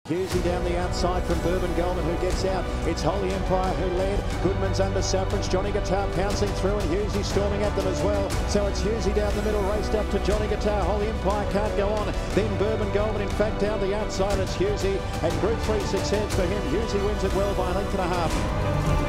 Hughsy down the outside from Bourbon Goldman, who gets out. It's Holy Empire who led. Goodman's under Saffron's. Johnny Guitar pouncing through, and Hughsy storming at them as well. So it's Hughsy down the middle, raced up to Johnny Guitar. Holy Empire can't go on. Then Bourbon Goldman, in fact, down the outside, it's Hughsy. And Group 3 success for him. Hughsy wins it well by a length and a half.